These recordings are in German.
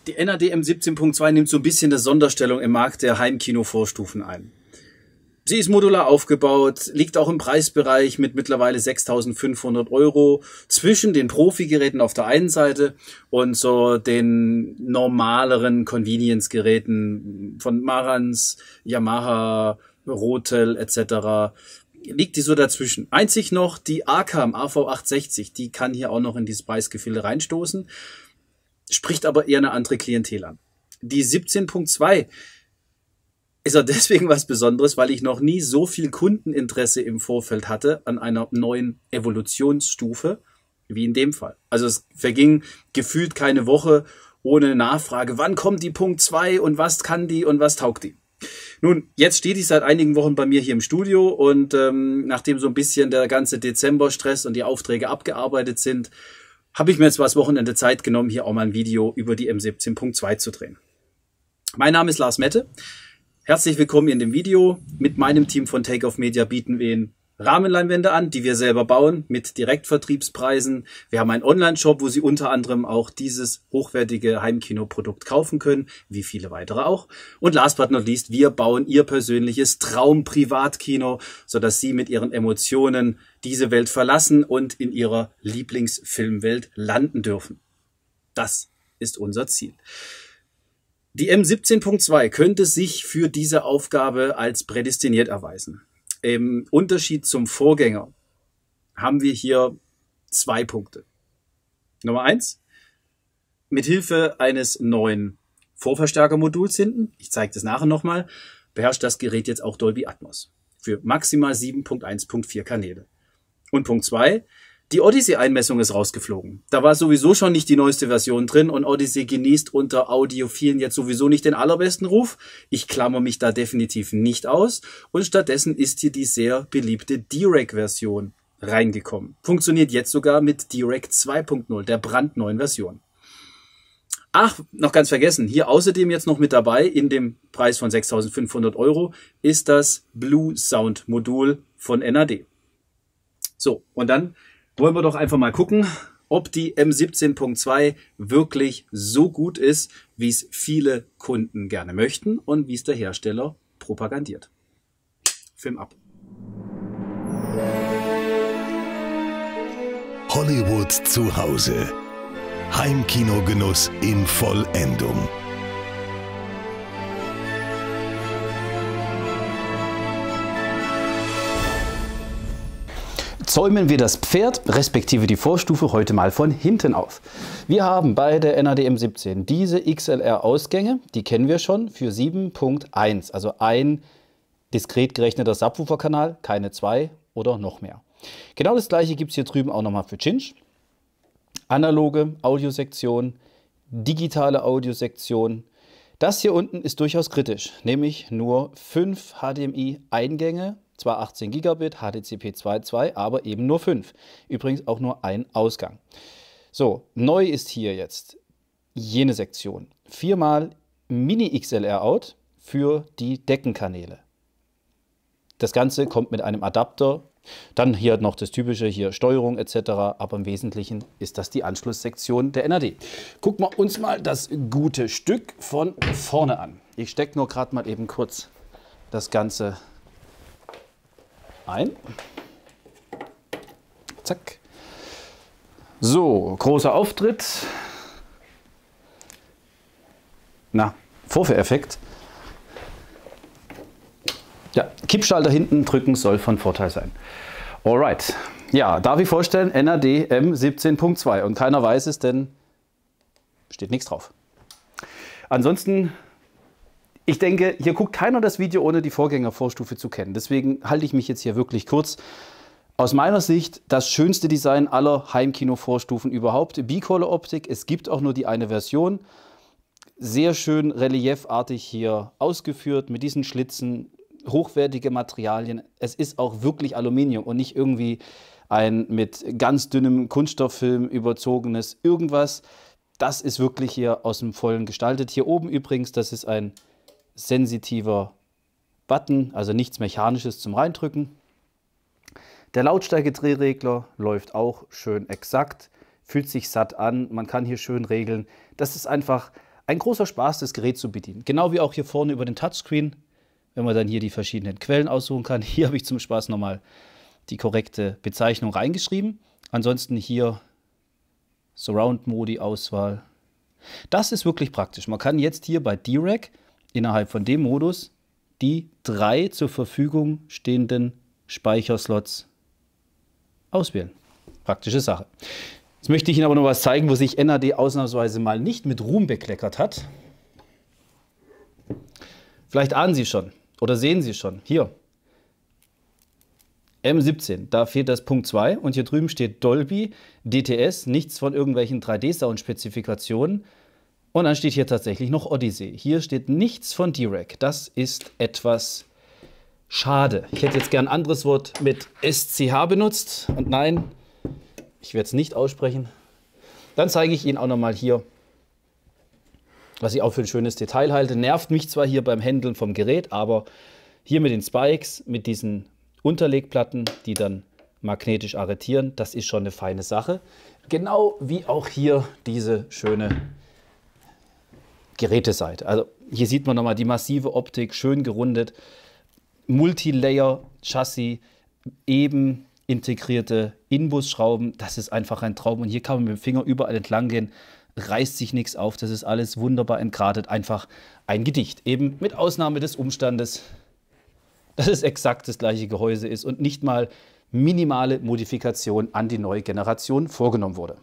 Die NAD M17.2 nimmt so ein bisschen eine Sonderstellung im Markt der Heimkino-Vorstufen ein. Sie ist modular aufgebaut, liegt auch im Preisbereich mit mittlerweile 6.500 € zwischen den Profi-Geräten auf der einen Seite und so den normaleren Convenience-Geräten von Marantz, Yamaha, Rotel etc. liegt die so dazwischen. Einzig noch die ACAM AV860, die kann hier auch noch in dieses Preisgefilde reinstoßen, spricht aber eher eine andere Klientel an. Die 17.2 ist auch deswegen was Besonderes, weil ich noch nie so viel Kundeninteresse im Vorfeld hatte an einer neuen Evolutionsstufe wie in dem Fall. Also es verging gefühlt keine Woche ohne Nachfrage, wann kommt die Punkt 2 und was kann die und was taugt die. Nun, jetzt steht die seit einigen Wochen bei mir hier im Studio und nachdem so ein bisschen der ganze Dezember-Stress und die Aufträge abgearbeitet sind, habe ich mir jetzt das Wochenende Zeit genommen, hier auch mal ein Video über die M17.2 zu drehen. Mein Name ist Lars Mette. Herzlich willkommen in dem Video. Mit meinem Team von Takeoff Media bieten wir Ihnen Rahmenleinwände an, die wir selber bauen, mit Direktvertriebspreisen. Wir haben einen Online-Shop, wo Sie unter anderem auch dieses hochwertige Heimkinoprodukt kaufen können, wie viele weitere auch. Und last but not least, wir bauen Ihr persönliches Traum-Privatkino, sodass Sie mit Ihren Emotionen diese Welt verlassen und in Ihrer Lieblingsfilmwelt landen dürfen. Das ist unser Ziel. Die M17.2 könnte sich für diese Aufgabe als prädestiniert erweisen. Im Unterschied zum Vorgänger haben wir hier 2 Punkte. Nummer 1, mithilfe eines neuen Vorverstärkermoduls hinten, ich zeige das nachher nochmal, beherrscht das Gerät jetzt auch Dolby Atmos für maximal 7.1.4 Kanäle. Und Punkt 2, die Odyssey-Einmessung ist rausgeflogen. Da war sowieso schon nicht die neueste Version drin und Odyssey genießt unter Audiophilen jetzt sowieso nicht den allerbesten Ruf. Ich klammer mich da definitiv nicht aus und stattdessen ist hier die sehr beliebte D-Rec-Version reingekommen. Funktioniert jetzt sogar mit D-Rec 2.0, der brandneuen Version. Ach, noch ganz vergessen, hier außerdem jetzt noch mit dabei in dem Preis von 6.500 € ist das Blue Sound Modul von NAD. So, und dann wollen wir doch einfach mal gucken, ob die M17.2 wirklich so gut ist, wie es viele Kunden gerne möchten und wie es der Hersteller propagandiert. Film ab. Hollywood zu Hause. Heimkinogenuss in Vollendung. Zäumen wir das Pferd, respektive die Vorstufe, heute mal von hinten auf. Wir haben bei der NAD M17 diese XLR-Ausgänge, die kennen wir schon, für 7.1, also ein diskret gerechneter Subwoofer-Kanal, keine 2 oder noch mehr. Genau das gleiche gibt es hier drüben auch nochmal für Cinch. Analoge Audiosektion, digitale Audiosektion. Das hier unten ist durchaus kritisch, nämlich nur 5 HDMI-Eingänge, zwar 18 Gigabit, HDCP 2.2, aber eben nur 5. Übrigens auch nur ein Ausgang. So, neu ist hier jetzt jene Sektion. 4x Mini-XLR-Out für die Deckenkanäle. Das Ganze kommt mit einem Adapter. Dann hier noch das typische, hier Steuerung etc. Aber im Wesentlichen ist das die Anschlusssektion der NAD. Gucken wir uns mal das gute Stück von vorne an. Ich stecke nur gerade mal eben kurz das Ganze ein. Zack. So, großer Auftritt. Na, Vorführeffekt. Ja, Kippschalter hinten drücken soll von Vorteil sein. Alright. Ja, darf ich vorstellen, NAD M17.2 und keiner weiß es, denn steht nichts drauf. Ansonsten, ich denke, hier guckt keiner das Video, ohne die Vorgängervorstufe zu kennen. Deswegen halte ich mich jetzt hier wirklich kurz. Aus meiner Sicht das schönste Design aller Heimkino-Vorstufen überhaupt. Bicolor-Optik, es gibt auch nur die eine Version. Sehr schön reliefartig hier ausgeführt mit diesen Schlitzen. Hochwertige Materialien. Es ist auch wirklich Aluminium und nicht irgendwie ein mit ganz dünnem Kunststofffilm überzogenes irgendwas. Das ist wirklich hier aus dem Vollen gestaltet. Hier oben übrigens, das ist ein sensitiver Button, also nichts Mechanisches zum Reindrücken. Der Lautstärke-Drehregler läuft auch schön exakt, fühlt sich satt an, man kann hier schön regeln. Das ist einfach ein großer Spaß, das Gerät zu bedienen. Genau wie auch hier vorne über den Touchscreen, wenn man dann hier die verschiedenen Quellen aussuchen kann. Hier habe ich zum Spaß nochmal die korrekte Bezeichnung reingeschrieben. Ansonsten hier Surround-Modi-Auswahl. Das ist wirklich praktisch. Man kann jetzt hier bei D-Rack innerhalb von dem Modus die 3 zur Verfügung stehenden Speicherslots auswählen. Praktische Sache. Jetzt möchte ich Ihnen aber noch was zeigen, wo sich NAD ausnahmsweise mal nicht mit Ruhm bekleckert hat. Vielleicht ahnen Sie schon oder sehen Sie schon. Hier. M17, da fehlt das Punkt 2 und hier drüben steht Dolby, DTS, nichts von irgendwelchen 3D-Sound-Spezifikationen. Und dann steht hier tatsächlich noch Odyssey. Hier steht nichts von D-Rack. Das ist etwas schade. Ich hätte jetzt gern ein anderes Wort mit SCH benutzt. Und nein, ich werde es nicht aussprechen. Dann zeige ich Ihnen auch nochmal hier, was ich auch für ein schönes Detail halte. Nervt mich zwar hier beim Handeln vom Gerät, aber hier mit den Spikes, mit diesen Unterlegplatten, die dann magnetisch arretieren, das ist schon eine feine Sache. Genau wie auch hier diese schöne Geräteseite. Also hier sieht man nochmal die massive Optik, schön gerundet, Multilayer-Chassis, eben integrierte Inbusschrauben. Das ist einfach ein Traum. Und hier kann man mit dem Finger überall entlang gehen, reißt sich nichts auf. Das ist alles wunderbar entgratet. Einfach ein Gedicht. Eben mit Ausnahme des Umstandes, dass es exakt das gleiche Gehäuse ist und nicht mal minimale Modifikation an die neue Generation vorgenommen wurde.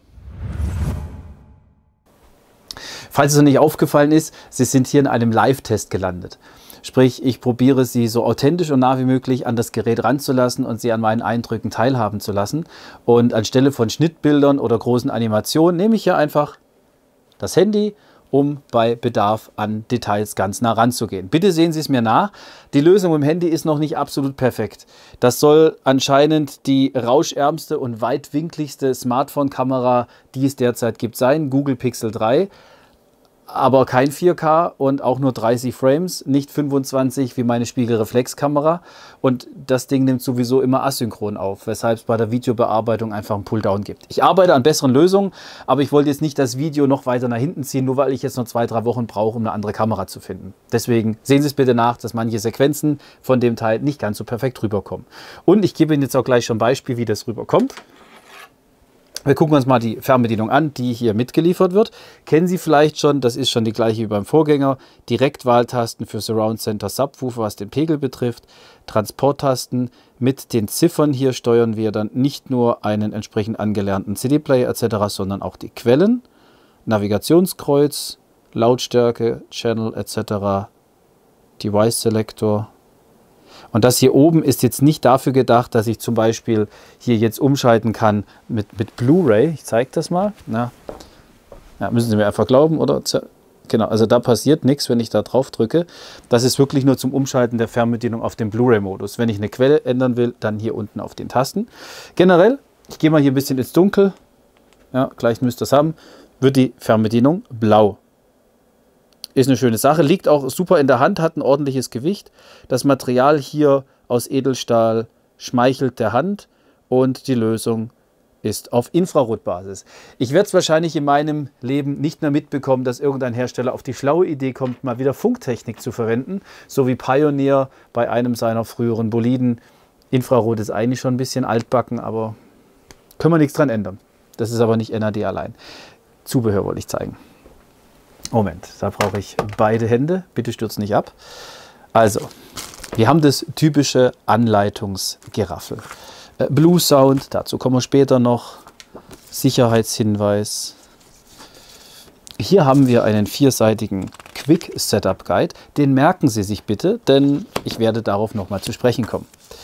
Falls es noch nicht aufgefallen ist, Sie sind hier in einem Live-Test gelandet. Sprich, ich probiere Sie so authentisch und nah wie möglich an das Gerät ranzulassen und Sie an meinen Eindrücken teilhaben zu lassen. Und anstelle von Schnittbildern oder großen Animationen nehme ich hier einfach das Handy, um bei Bedarf an Details ganz nah ranzugehen. Bitte sehen Sie es mir nach. Die Lösung im Handy ist noch nicht absolut perfekt. Das soll anscheinend die rauschärmste und weitwinkligste Smartphone-Kamera, die es derzeit gibt, sein. Google Pixel 3. Aber kein 4K und auch nur 30 Frames, nicht 25 wie meine Spiegelreflexkamera. Und das Ding nimmt sowieso immer asynchron auf, weshalb es bei der Videobearbeitung einfach einen Pulldown gibt. Ich arbeite an besseren Lösungen, aber ich wollte jetzt nicht das Video noch weiter nach hinten ziehen, nur weil ich jetzt noch 2-3 Wochen brauche, um eine andere Kamera zu finden. Deswegen sehen Sie es bitte nach, dass manche Sequenzen von dem Teil nicht ganz so perfekt rüberkommen. Und ich gebe Ihnen jetzt auch gleich schon ein Beispiel, wie das rüberkommt. Wir gucken uns mal die Fernbedienung an, die hier mitgeliefert wird. Kennen Sie vielleicht schon, das ist schon die gleiche wie beim Vorgänger. Direktwahltasten für Surround Center Subwoofer, was den Pegel betrifft. Transporttasten. Mit den Ziffern hier steuern wir dann nicht nur einen entsprechend angelernten CD-Player etc., sondern auch die Quellen. Navigationskreuz, Lautstärke, Channel etc., Device Selector. Und das hier oben ist jetzt nicht dafür gedacht, dass ich zum Beispiel hier jetzt umschalten kann mit Blu-ray. Ich zeige das mal. Na, ja, müssen Sie mir einfach glauben, oder? Genau, also da passiert nichts, wenn ich da drauf drücke. Das ist wirklich nur zum Umschalten der Fernbedienung auf den Blu-ray-Modus. Wenn ich eine Quelle ändern will, dann hier unten auf den Tasten. Generell, ich gehe mal hier ein bisschen ins Dunkel. Ja, gleich müsst ihr es haben. Wird die Fernbedienung blau. Ist eine schöne Sache, liegt auch super in der Hand, hat ein ordentliches Gewicht. Das Material hier aus Edelstahl schmeichelt der Hand und die Lösung ist auf Infrarotbasis. Ich werde es wahrscheinlich in meinem Leben nicht mehr mitbekommen, dass irgendein Hersteller auf die schlaue Idee kommt, mal wieder Funktechnik zu verwenden, so wie Pioneer bei einem seiner früheren Boliden. Infrarot ist eigentlich schon ein bisschen altbacken, aber können wir nichts dran ändern. Das ist aber nicht NAD allein. Zubehör wollte ich zeigen. Moment, da brauche ich beide Hände. Bitte stürzt nicht ab. Also, wir haben das typische Anleitungsgeraffel. Blue Sound, dazu kommen wir später noch. Sicherheitshinweis. Hier haben wir einen 4-seitigen Quick Setup Guide. Den merken Sie sich bitte, denn ich werde darauf nochmal zu sprechen kommen.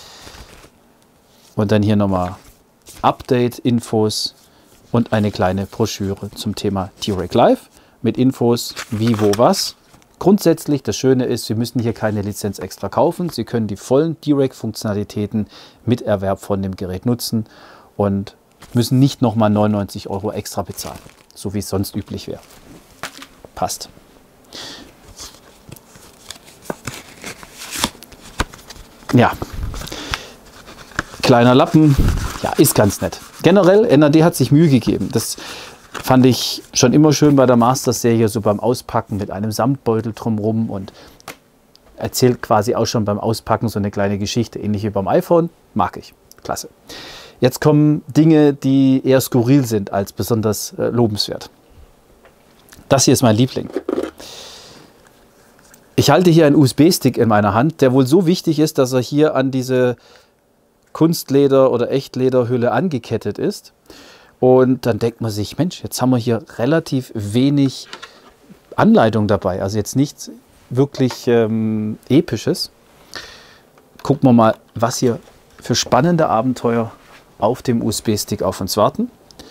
Und dann hier nochmal Update-Infos und eine kleine Broschüre zum Thema D-Rack Live. Mit Infos wie, wo, was. Grundsätzlich, das Schöne ist, Sie müssen hier keine Lizenz extra kaufen. Sie können die vollen D-Rack-Funktionalitäten mit Erwerb von dem Gerät nutzen und müssen nicht nochmal 99 € extra bezahlen, so wie es sonst üblich wäre. Passt. Ja, kleiner Lappen, ja, ist ganz nett. Generell, NAD hat sich Mühe gegeben. Das Fand ich schon immer schön bei der Masters-Serie, so beim Auspacken mit einem Samtbeutel drumherum und erzählt quasi auch schon beim Auspacken so eine kleine Geschichte, ähnlich wie beim iPhone. Mag ich. Klasse. Jetzt kommen Dinge, die eher skurril sind als besonders lobenswert. Das hier ist mein Liebling. Ich halte hier einen USB-Stick in meiner Hand, der wohl so wichtig ist, dass er hier an diese Kunstleder- oder Echtlederhülle angekettet ist. Und dann denkt man sich, Mensch, jetzt haben wir hier relativ wenig Anleitung dabei. Also jetzt nichts wirklich Episches. Gucken wir mal, was hier für spannende Abenteuer auf dem USB-Stick auf uns warten.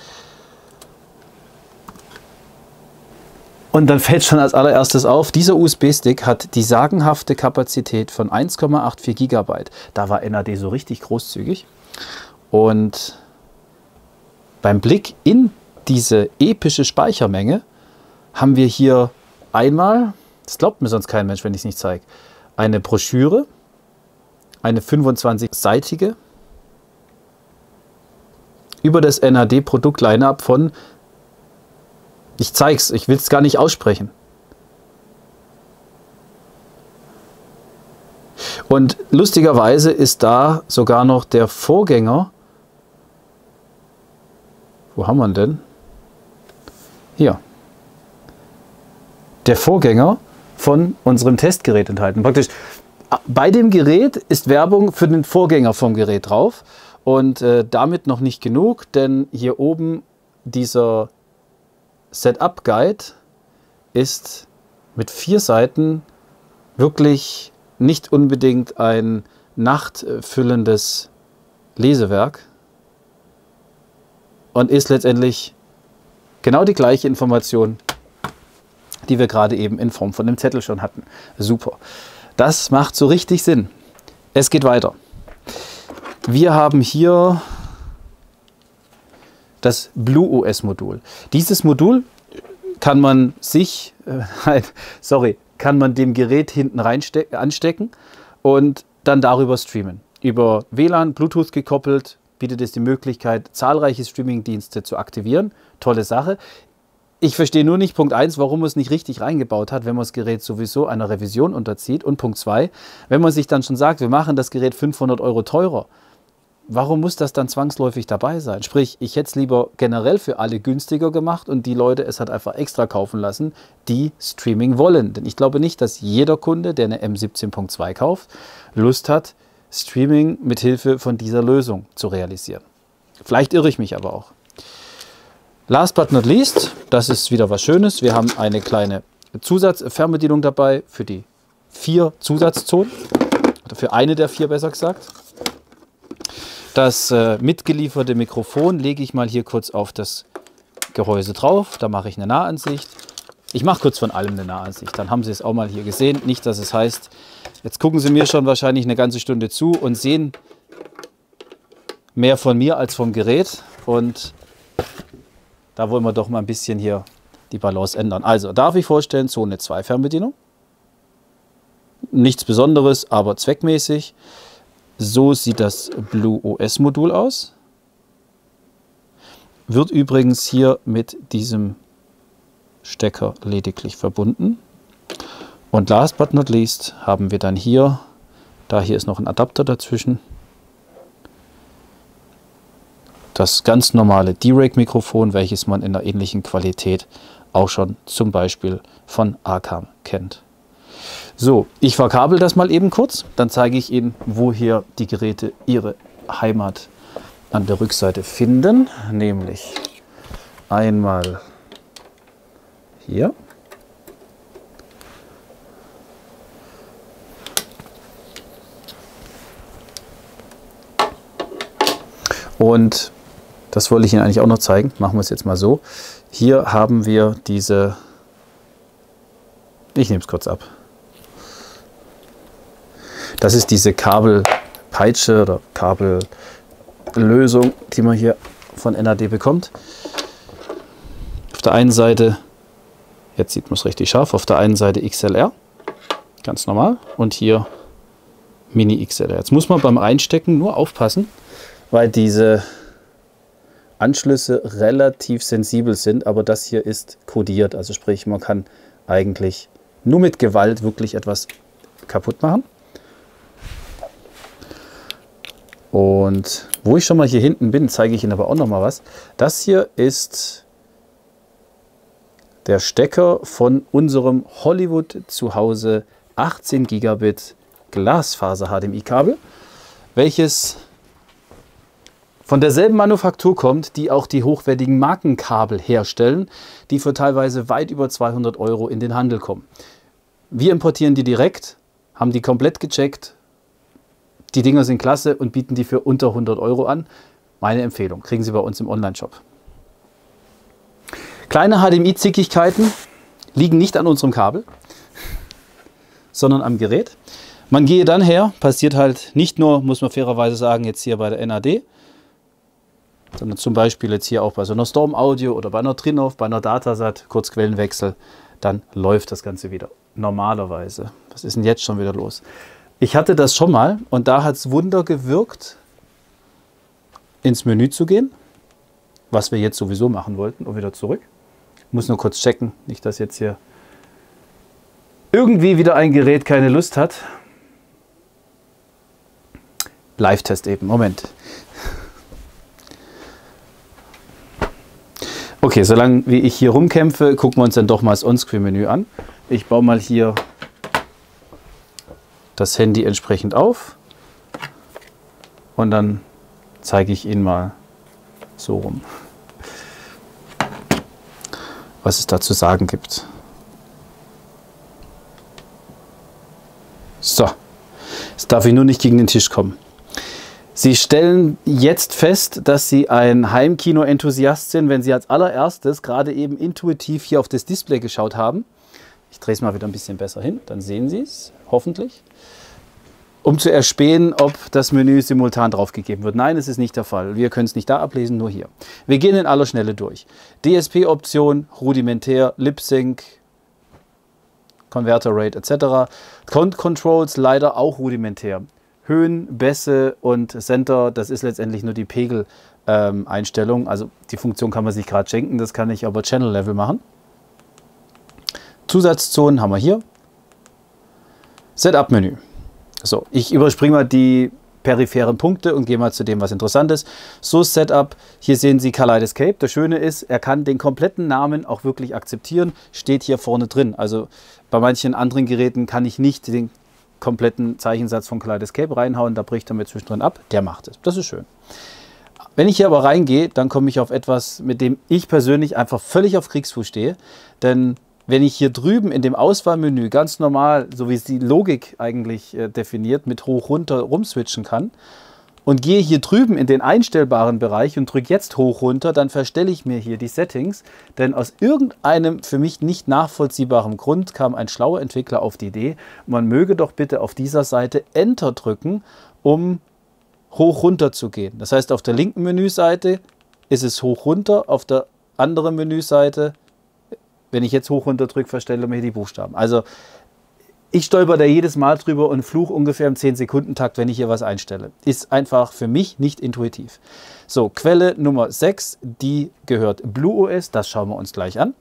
Und dann fällt schon als allererstes auf, dieser USB-Stick hat die sagenhafte Kapazität von 1,84 GB. Da war NAD so richtig großzügig. Und beim Blick in diese epische Speichermenge haben wir hier einmal, das glaubt mir sonst kein Mensch, wenn ich es nicht zeige, eine Broschüre, eine 25-seitige, über das NAD-Produkt-Line-Up von, ich zeig's, ich will es gar nicht aussprechen. Und lustigerweise ist da sogar noch der Vorgänger. Wo haben wir ihn denn? Hier. Der Vorgänger von unserem Testgerät enthalten. Praktisch bei dem Gerät ist Werbung für den Vorgänger vom Gerät drauf. Und damit noch nicht genug, denn hier oben dieser Setup Guide ist mit 4 Seiten wirklich nicht unbedingt ein nachtfüllendes Lesewerk und ist letztendlich genau die gleiche Information, die wir gerade eben in Form von dem Zettel schon hatten. Super. Das macht so richtig Sinn. Es geht weiter. Wir haben hier das BlueOS-Modul. Dieses Modul kann man kann man dem Gerät hinten rein anstecken und dann darüber streamen. Über WLAN, Bluetooth gekoppelt, bietet es die Möglichkeit, zahlreiche Streaming-Dienste zu aktivieren. Tolle Sache. Ich verstehe nur nicht, Punkt 1, warum man es nicht richtig reingebaut hat, wenn man das Gerät sowieso einer Revision unterzieht. Und Punkt 2, wenn man sich dann schon sagt, wir machen das Gerät 500 € teurer, warum muss das dann zwangsläufig dabei sein? Sprich, ich hätte es lieber generell für alle günstiger gemacht und die Leute es halt einfach extra kaufen lassen, die Streaming wollen. Denn ich glaube nicht, dass jeder Kunde, der eine M17.2 kauft, Lust hat, Streaming mit Hilfe von dieser Lösung zu realisieren. Vielleicht irre ich mich aber auch. Last but not least, das ist wieder was Schönes. Wir haben eine kleine Zusatzfernbedienung dabei für die 4 Zusatzzonen. Oder für eine der 4 besser gesagt. Das mitgelieferte Mikrofon lege ich mal hier kurz auf das Gehäuse drauf. Da mache ich eine Nahansicht. Ich mache kurz von allem eine Nahansicht. Dann haben Sie es auch mal hier gesehen. Nicht, dass es heißt, jetzt gucken Sie mir schon wahrscheinlich eine ganze Stunde zu und sehen mehr von mir als vom Gerät. Und da wollen wir doch mal ein bisschen hier die Balance ändern. Also darf ich vorstellen, Zone 2 Fernbedienung. Nichts Besonderes, aber zweckmäßig. So sieht das BlueOS-Modul aus. Wird übrigens hier mit diesem Stecker lediglich verbunden. Und last but not least haben wir dann hier, da hier ist noch ein Adapter dazwischen, das ganz normale D-Rake-Mikrofon, welches man in einer ähnlichen Qualität auch schon zum Beispiel von Arcam kennt. So, ich verkabel das mal eben kurz, dann zeige ich Ihnen, wo hier die Geräte ihre Heimat an der Rückseite finden, nämlich einmal hier. Und das wollte ich Ihnen eigentlich auch noch zeigen, machen wir es jetzt mal so. Hier haben wir diese, ich nehme es kurz ab. Das ist diese Kabelpeitsche oder Kabellösung, die man hier von NAD bekommt. Auf der einen Seite, jetzt sieht man es richtig scharf, auf der einen Seite XLR, ganz normal, und hier Mini XLR. Jetzt muss man beim Einstecken nur aufpassen, weil diese Anschlüsse relativ sensibel sind, aber das hier ist kodiert. Also sprich, man kann eigentlich nur mit Gewalt wirklich etwas kaputt machen. Und wo ich schon mal hier hinten bin, zeige ich Ihnen aber auch noch mal was. Das hier ist der Stecker von unserem Hollywood zu Hause 18 Gigabit Glasfaser HDMI-Kabel, welches von derselben Manufaktur kommt, die auch die hochwertigen Markenkabel herstellen, die für teilweise weit über 200 € in den Handel kommen. Wir importieren die direkt, haben die komplett gecheckt. Die Dinger sind klasse und bieten die für unter 100 € an. Meine Empfehlung, kriegen Sie bei uns im Online-Shop. Kleine HDMI-Zickigkeiten liegen nicht an unserem Kabel, sondern am Gerät. Man gehe dann her, passiert halt nicht nur, muss man fairerweise sagen, jetzt hier bei der NAD, sondern zum Beispiel jetzt hier auch bei so einer Storm Audio oder bei einer Trinov, bei einer Datasat, Kurzquellenwechsel, dann läuft das Ganze wieder. Normalerweise. Was ist denn jetzt schon wieder los? Ich hatte das schon mal und da hat es Wunder gewirkt, ins Menü zu gehen, was wir jetzt sowieso machen wollten, und wieder zurück. Ich muss nur kurz checken, nicht dass jetzt hier irgendwie wieder ein Gerät keine Lust hat. Live-Test eben, Moment. Okay, solange wie ich hier rumkämpfe, gucken wir uns dann doch mal das On-Screen-Menü an. Ich baue mal hier das Handy entsprechend auf und dann zeige ich Ihnen mal so rum, was es da zu sagen gibt. So, jetzt darf ich nur nicht gegen den Tisch kommen. Sie stellen jetzt fest, dass Sie ein Heimkino-Enthusiast sind, wenn Sie als allererstes gerade eben intuitiv hier auf das Display geschaut haben. Ich drehe es mal wieder ein bisschen besser hin, dann sehen Sie es, hoffentlich. Um zu erspähen, ob das Menü simultan draufgegeben wird. Nein, es ist nicht der Fall. Wir können es nicht da ablesen, nur hier. Wir gehen in aller Schnelle durch. DSP-Option, rudimentär, Lip-Sync, Converter Rate etc. Controls leider auch rudimentär. Höhen, Bässe und Center, das ist letztendlich nur die Pegel-Einstellung. Also die Funktion kann man sich gerade schenken, das kann ich aber Channel-Level machen. Zusatzzonen haben wir hier. Setup-Menü. So, ich überspringe mal die peripheren Punkte und gehe mal zu dem, was interessant ist. So, Setup, hier sehen Sie Kaleidoscape. Das Schöne ist, er kann den kompletten Namen auch wirklich akzeptieren, steht hier vorne drin. Also bei manchen anderen Geräten kann ich nicht den kompletten Zeichensatz von Kaleidoscape reinhauen, da bricht er mir zwischendrin ab. Der macht es. Das ist schön. Wenn ich hier aber reingehe, dann komme ich auf etwas, mit dem ich persönlich einfach völlig auf Kriegsfuß stehe. Denn wenn ich hier drüben in dem Auswahlmenü ganz normal, so wie es die Logik eigentlich definiert, mit hoch runter rumswitchen kann und gehe hier drüben in den einstellbaren Bereich und drücke jetzt hoch runter, dann verstelle ich mir hier die Settings, denn aus irgendeinem für mich nicht nachvollziehbaren Grund kam ein schlauer Entwickler auf die Idee, man möge doch bitte auf dieser Seite Enter drücken, um hoch runter zu gehen. Das heißt, auf der linken Menüseite ist es hoch runter, auf der anderen Menüseite, wenn ich jetzt hoch runter drücke, verstelle mir die Buchstaben. Also ich stolper da jedes Mal drüber und fluche ungefähr im 10-Sekunden-Takt, wenn ich hier was einstelle. Ist einfach für mich nicht intuitiv. So, Quelle Nummer 6, die gehört BlueOS, das schauen wir uns gleich an.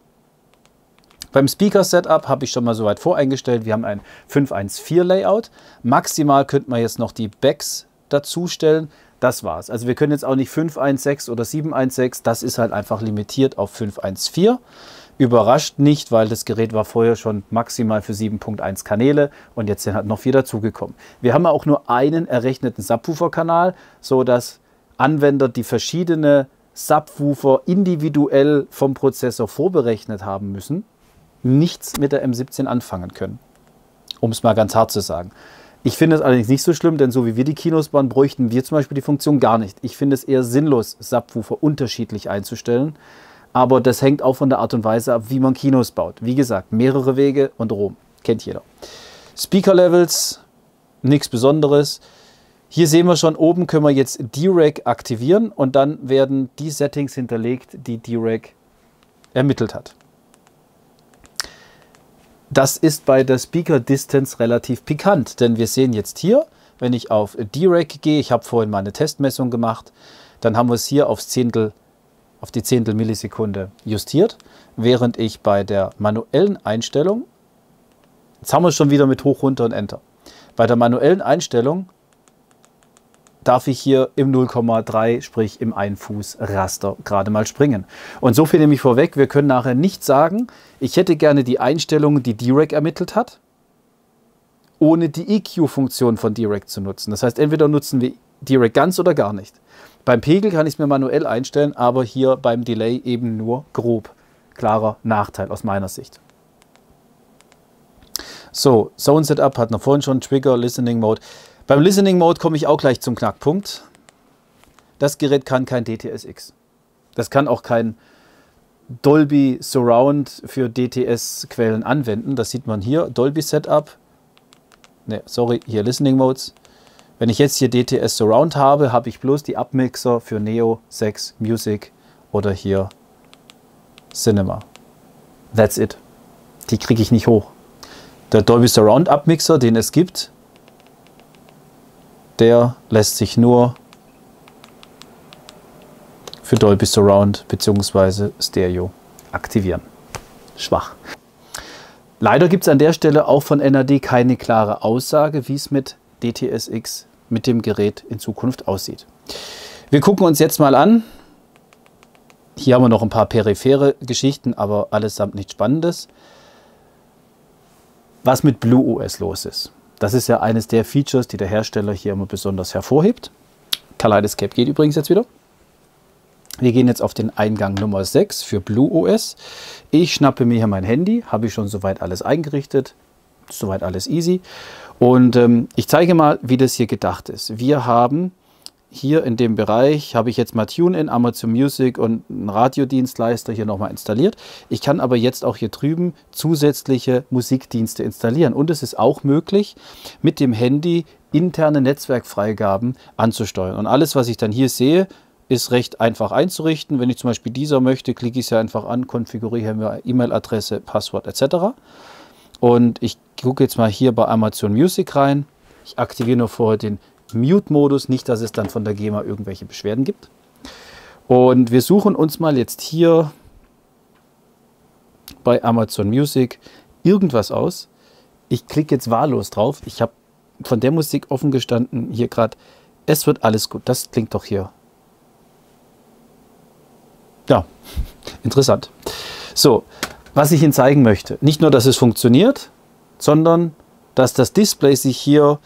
Beim Speaker-Setup habe ich schon mal soweit voreingestellt. Wir haben ein 514-Layout. Maximal könnte man jetzt noch die Backs dazustellen. Das war's. Also wir können jetzt auch nicht 516 oder 716. Das ist halt einfach limitiert auf 514. Überrascht nicht, weil das Gerät war vorher schon maximal für 7.1 Kanäle und jetzt sind halt noch 4 dazugekommen. Wir haben auch nur einen errechneten Subwoofer-Kanal, sodass Anwender, die verschiedene Subwoofer individuell vom Prozessor vorberechnet haben müssen, nichts mit der M17 anfangen können. Um es mal ganz hart zu sagen. Ich finde es allerdings nicht so schlimm, denn so wie wir die Kinos bauen, bräuchten wir zum Beispiel die Funktion gar nicht. Ich finde es eher sinnlos, Subwoofer unterschiedlich einzustellen. Aber das hängt auch von der Art und Weise ab, wie man Kinos baut. Wie gesagt, mehrere Wege und Rom. Kennt jeder. Speaker Levels, nichts Besonderes. Hier sehen wir schon, oben können wir jetzt D-Rec aktivieren und dann werden die Settings hinterlegt, die D-Rec ermittelt hat. Das ist bei der Speaker Distance relativ pikant, denn wir sehen jetzt hier, wenn ich auf D-Rec gehe, ich habe vorhin mal eine Testmessung gemacht, dann haben wir es hier aufs Zehntel auf die Zehntel Millisekunde justiert, während ich bei der manuellen Einstellung, jetzt haben wir es schon wieder mit hoch, runter und Enter. Bei der manuellen Einstellung darf ich hier im 0,3, sprich im Einfußraster gerade mal springen. Und so viel nehme ich vorweg, wir können nachher nicht sagen, ich hätte gerne die Einstellungen, die D-Rec ermittelt hat, ohne die EQ-Funktion von D-Rec zu nutzen. Das heißt, entweder nutzen wir D-Rec ganz oder gar nicht. Beim Pegel kann ich es mir manuell einstellen, aber hier beim Delay eben nur grob. Klarer Nachteil aus meiner Sicht. So, Zone Setup hatten wir vorhin schon, Trigger, Listening Mode. Beim Listening Mode komme ich auch gleich zum Knackpunkt. Das Gerät kann kein DTS:X. Das kann auch kein Dolby Surround für DTS-Quellen anwenden. Das sieht man hier, Dolby Setup. Ne, sorry, hier Listening Modes. Wenn ich jetzt hier DTS Surround habe, habe ich bloß die Abmixer für Neo, 6, Music oder hier Cinema. That's it. Die kriege ich nicht hoch. Der Dolby Surround Abmixer, den es gibt, der lässt sich nur für Dolby Surround bzw. Stereo aktivieren. Schwach. Leider gibt es an der Stelle auch von NAD keine klare Aussage, wie es mit DTS:X mit dem Gerät in Zukunft aussieht. Wir gucken uns jetzt mal an. Hier haben wir noch ein paar periphere Geschichten, aber allesamt nichts Spannendes. Was mit BlueOS los ist. Das ist ja eines der Features, die der Hersteller hier immer besonders hervorhebt. Kaleidoscape geht übrigens jetzt wieder. Wir gehen jetzt auf den Eingang Nummer 6 für BlueOS. Ich schnappe mir hier mein Handy, habe ich schon soweit alles eingerichtet. Soweit alles easy. Und ich zeige mal, wie das hier gedacht ist. Wir haben hier in dem Bereich, habe ich jetzt mal TuneIn, Amazon Music und einen Radiodienstleister hier nochmal installiert. Ich kann aber jetzt auch hier drüben zusätzliche Musikdienste installieren. Und es ist auch möglich, mit dem Handy interne Netzwerkfreigaben anzusteuern. Und alles, was ich dann hier sehe, ist recht einfach einzurichten. Wenn ich zum Beispiel dieser möchte, klicke ich es ja einfach an, konfiguriere mir E-Mail-Adresse, Passwort etc. Und ich gucke jetzt mal hier bei Amazon Music rein. Ich aktiviere nur vorher den Mute-Modus, nicht, dass es dann von der GEMA irgendwelche Beschwerden gibt. Und wir suchen uns mal jetzt hier bei Amazon Music irgendwas aus. Ich klicke jetzt wahllos drauf. Ich habe von der Musik offen gestanden hier gerade. Es wird alles gut. Das klingt doch hier. Ja, interessant. So, was ich Ihnen zeigen möchte. Nicht nur, dass es funktioniert, sondern dass das Display sich hier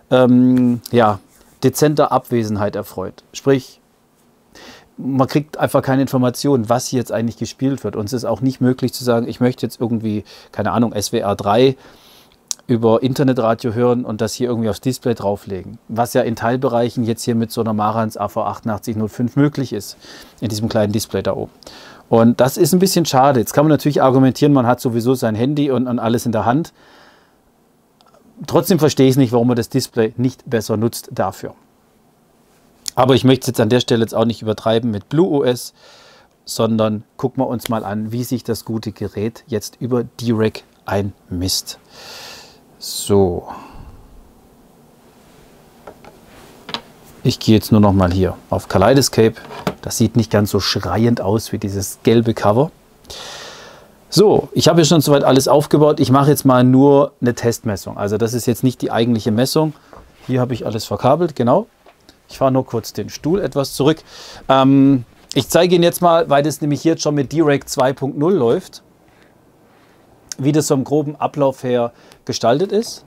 dezenter Abwesenheit erfreut. Sprich, man kriegt einfach keine Informationen, was hier jetzt eigentlich gespielt wird. Und es ist auch nicht möglich zu sagen, ich möchte jetzt irgendwie, keine Ahnung, SWR 3 über Internetradio hören und das hier irgendwie aufs Display drauflegen. Was ja in Teilbereichen jetzt hier mit so einer Marantz AV8805 möglich ist, in diesem kleinen Display da oben. Und das ist ein bisschen schade. Jetzt kann man natürlich argumentieren, man hat sowieso sein Handy und alles in der Hand. Trotzdem verstehe ich nicht, warum man das Display nicht besser nutzt dafür. Aber ich möchte es jetzt an der Stelle jetzt auch nicht übertreiben mit BlueOS, sondern gucken wir uns mal an, wie sich das gute Gerät jetzt über D-Rec einmisst. So. Ich gehe jetzt nur noch mal hier auf Kaleidoscape. Das sieht nicht ganz so schreiend aus wie dieses gelbe Cover. So, ich habe hier schon soweit alles aufgebaut. Ich mache jetzt mal nur eine Testmessung. Also das ist jetzt nicht die eigentliche Messung. Hier habe ich alles verkabelt, genau. Ich fahre nur kurz den Stuhl etwas zurück. Ich zeige Ihnen jetzt mal, weil das nämlich jetzt schon mit D-Rec 2.0 läuft, wie das vom groben Ablauf her gestaltet ist.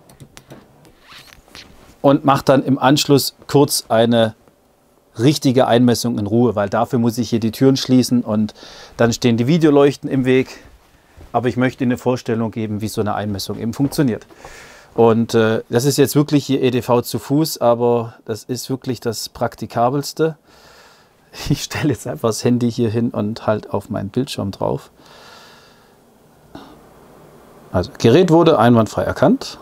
Und mache dann im Anschluss kurz eine richtige Einmessung in Ruhe, weil dafür muss ich hier die Türen schließen und dann stehen die Videoleuchten im Weg. Aber ich möchte Ihnen eine Vorstellung geben, wie so eine Einmessung eben funktioniert. Und das ist jetzt wirklich hier EDV zu Fuß, aber das ist wirklich das Praktikabelste. Ich stelle jetzt einfach das Handy hier hin und halt auf meinen Bildschirm drauf. Also, Gerät wurde einwandfrei erkannt.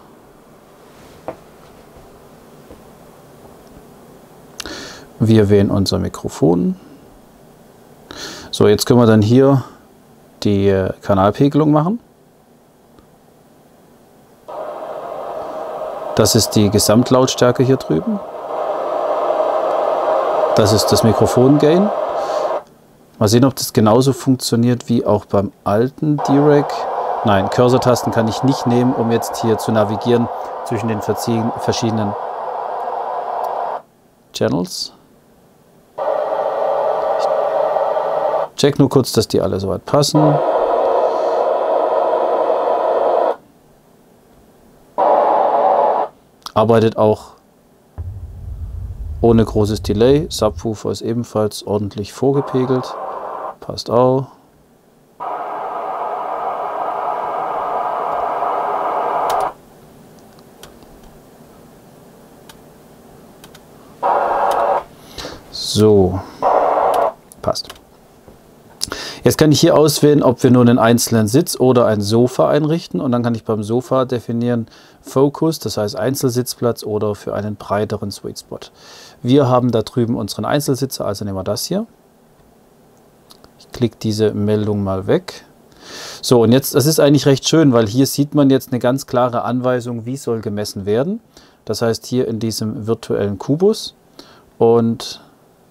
Wir wählen unser Mikrofon. So, jetzt können wir dann hier die Kanalpegelung machen. Das ist die Gesamtlautstärke hier drüben. Das ist das Mikrofongain. Mal sehen, ob das genauso funktioniert wie auch beim alten D-Rec. Nein, Cursor-Tasten kann ich nicht nehmen, um jetzt hier zu navigieren zwischen den verschiedenen Channels. Ich check nur kurz, dass die alle soweit passen. Arbeitet auch ohne großes Delay. Subwoofer ist ebenfalls ordentlich vorgepegelt. Passt auch. So, passt. Jetzt kann ich hier auswählen, ob wir nur einen einzelnen Sitz oder ein Sofa einrichten. Und dann kann ich beim Sofa definieren Focus, das heißt Einzelsitzplatz oder für einen breiteren Sweet Spot. Wir haben da drüben unseren Einzelsitzer, also nehmen wir das hier. Ich klicke diese Meldung mal weg. So, und jetzt, das ist eigentlich recht schön, weil hier sieht man jetzt eine ganz klare Anweisung, wie soll gemessen werden. Das heißt hier in diesem virtuellen Kubus. Und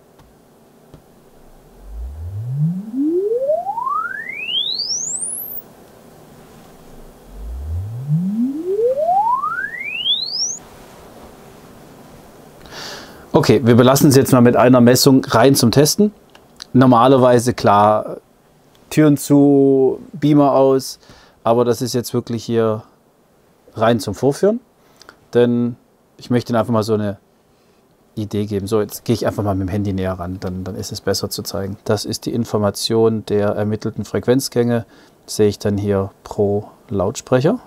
okay, wir belassen es jetzt mal mit einer Messung rein zum Testen. Normalerweise, klar, Türen zu, Beamer aus, aber das ist jetzt wirklich hier rein zum Vorführen. Denn ich möchte Ihnen einfach mal so eine Idee geben. So, jetzt gehe ich einfach mal mit dem Handy näher ran, dann ist es besser zu zeigen. Das ist die Information der ermittelten Frequenzgänge. Das sehe ich dann hier pro Lautsprecher.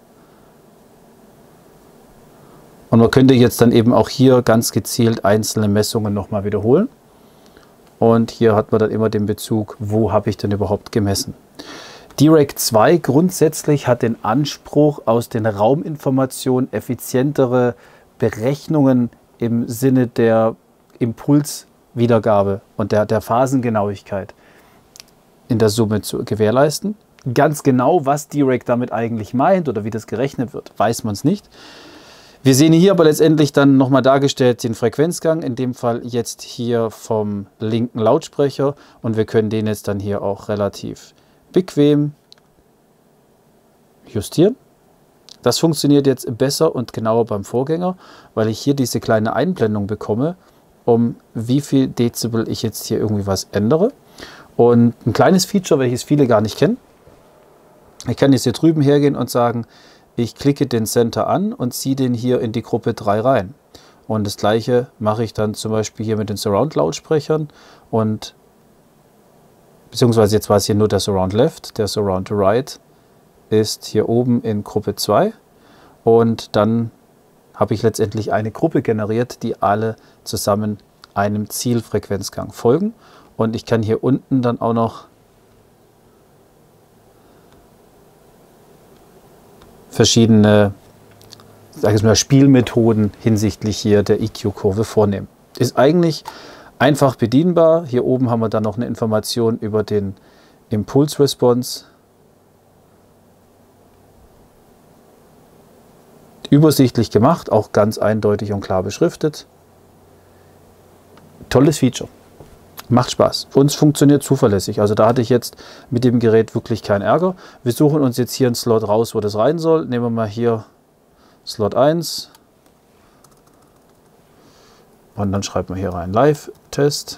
Und man könnte jetzt dann eben auch hier ganz gezielt einzelne Messungen nochmal wiederholen. Und hier hat man dann immer den Bezug, wo habe ich denn überhaupt gemessen. D-Rec 2 grundsätzlich hat den Anspruch, aus den Rauminformationen effizientere Berechnungen im Sinne der Impulswiedergabe und der Phasengenauigkeit in der Summe zu gewährleisten. Ganz genau, was D-Rec damit eigentlich meint oder wie das gerechnet wird, weiß man es nicht. Wir sehen hier aber letztendlich dann nochmal dargestellt den Frequenzgang, in dem Fall jetzt hier vom linken Lautsprecher, und wir können den jetzt dann hier auch relativ bequem justieren. Das funktioniert jetzt besser und genauer beim Vorgänger, weil ich hier diese kleine Einblendung bekomme, um wie viel Dezibel ich jetzt hier irgendwie was ändere. Und ein kleines Feature, welches viele gar nicht kennen. Ich kann jetzt hier drüben hergehen und sagen, ich klicke den Center an und ziehe den hier in die Gruppe 3 rein. Und das gleiche mache ich dann zum Beispiel hier mit den Surround-Lautsprechern. Und beziehungsweise jetzt war es hier nur der Surround Left, der Surround Right ist hier oben in Gruppe 2. Und dann habe ich letztendlich eine Gruppe generiert, die alle zusammen einem Zielfrequenzgang folgen. Und ich kann hier unten dann auch noch verschiedene, sag ich mal, Spielmethoden hinsichtlich hier der EQ-Kurve vornehmen. Ist eigentlich einfach bedienbar. Hier oben haben wir dann noch eine Information über den Impulsresponse. Übersichtlich gemacht, auch ganz eindeutig und klar beschriftet. Tolles Feature. Macht Spaß. Und es funktioniert zuverlässig. Also da hatte ich jetzt mit dem Gerät wirklich keinen Ärger. Wir suchen uns jetzt hier einen Slot raus, wo das rein soll. Nehmen wir mal hier Slot 1. Und dann schreiben wir hier rein Live-Test.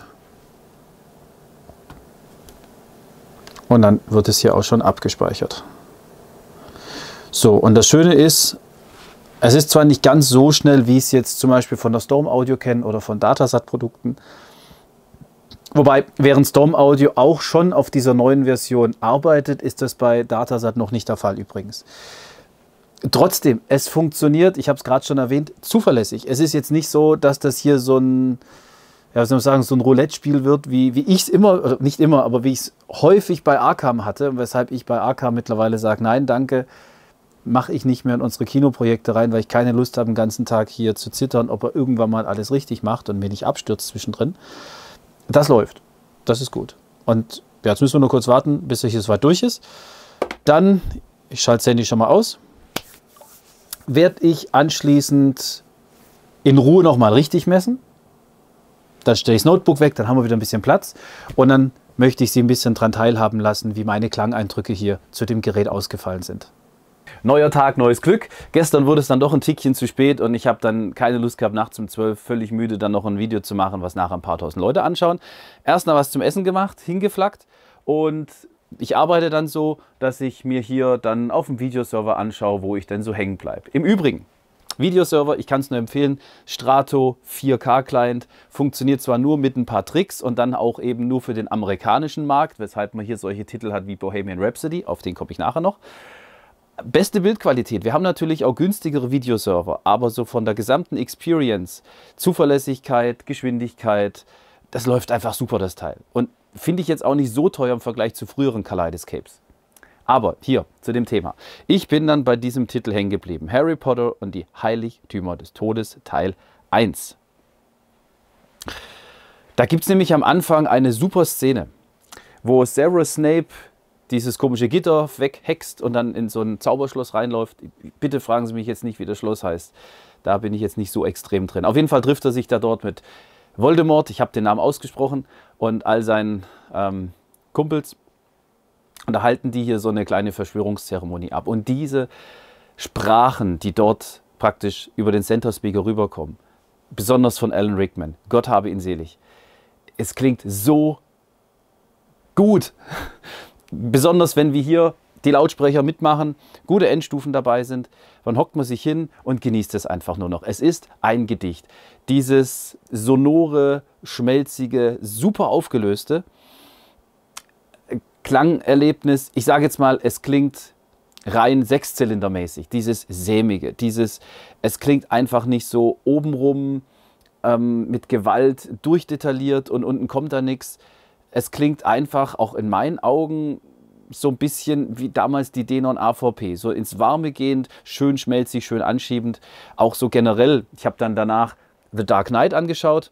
Und dann wird es hier auch schon abgespeichert. So, und das Schöne ist, es ist zwar nicht ganz so schnell, wie ich es jetzt zum Beispiel von der Storm Audio kenne oder von Datasat-Produkten. Wobei, während Storm Audio auch schon auf dieser neuen Version arbeitet, ist das bei Datasat noch nicht der Fall übrigens. Trotzdem, es funktioniert, ich habe es gerade schon erwähnt, zuverlässig. Es ist jetzt nicht so, dass das hier so ein, ja, was soll man sagen, so ein Roulette-Spiel wird, wie ich es immer, oder nicht immer, aber wie ich es häufig bei Arcam hatte, weshalb ich bei Arcam mittlerweile sage, nein, danke, mache ich nicht mehr in unsere Kinoprojekte rein, weil ich keine Lust habe, den ganzen Tag hier zu zittern, ob er irgendwann mal alles richtig macht und mir nicht abstürzt zwischendrin. Das läuft. Das ist gut. Und ja, jetzt müssen wir nur kurz warten, bis er hier soweit durch ist. Dann, ich schalte das Handy schon mal aus, werde ich anschließend in Ruhe nochmal richtig messen. Dann stelle ich das Notebook weg, dann haben wir wieder ein bisschen Platz und dann möchte ich Sie ein bisschen daran teilhaben lassen, wie meine Klangeindrücke hier zu dem Gerät ausgefallen sind. Neuer Tag, neues Glück. Gestern wurde es dann doch ein Tickchen zu spät und ich habe dann keine Lust gehabt, nachts um 12 völlig müde dann noch ein Video zu machen, was nachher ein paar tausend Leute anschauen. Erst noch was zum Essen gemacht, hingeflackt und ich arbeite dann so, dass ich mir hier dann auf dem Videoserver anschaue, wo ich denn so hängen bleibe. Im Übrigen, Videoserver, ich kann es nur empfehlen, Strato 4K Client, funktioniert zwar nur mit ein paar Tricks und dann auch eben nur für den amerikanischen Markt, weshalb man hier solche Titel hat wie Bohemian Rhapsody, auf den komme ich nachher noch. Beste Bildqualität. Wir haben natürlich auch günstigere Videoserver, aber so von der gesamten Experience, Zuverlässigkeit, Geschwindigkeit, das läuft einfach super, das Teil. Und finde ich jetzt auch nicht so teuer im Vergleich zu früheren Kaleidoscapes. Aber hier zu dem Thema. Ich bin dann bei diesem Titel hängen geblieben. Harry Potter und die Heiligtümer des Todes, Teil 1. Da gibt es nämlich am Anfang eine super Szene, wo Severus Snape dieses komische Gitter weghext und dann in so ein Zauberschloss reinläuft. Bitte fragen Sie mich jetzt nicht, wie das Schloss heißt. Da bin ich jetzt nicht so extrem drin. Auf jeden Fall trifft er sich da dort mit Voldemort, ich habe den Namen ausgesprochen, und all seinen Kumpels. Und da halten die hier so eine kleine Verschwörungszeremonie ab. Und diese Sprachen, die dort praktisch über den Center Speaker rüberkommen, besonders von Alan Rickman, Gott habe ihn selig, es klingt so gut. Besonders wenn wir hier die Lautsprecher mitmachen, gute Endstufen dabei sind, dann hockt man sich hin und genießt es einfach nur noch. Es ist ein Gedicht. Dieses sonore, schmelzige, super aufgelöste Klangerlebnis, ich sage jetzt mal, es klingt rein sechszylindermäßig, dieses sämige, es klingt einfach nicht so obenrum mit Gewalt durchdetailliert und unten kommt da nichts. Es klingt einfach, auch in meinen Augen, so ein bisschen wie damals die Denon AVP, so ins Warme gehend, schön schmelzig, schön anschiebend, auch so generell. Ich habe dann danach The Dark Knight angeschaut.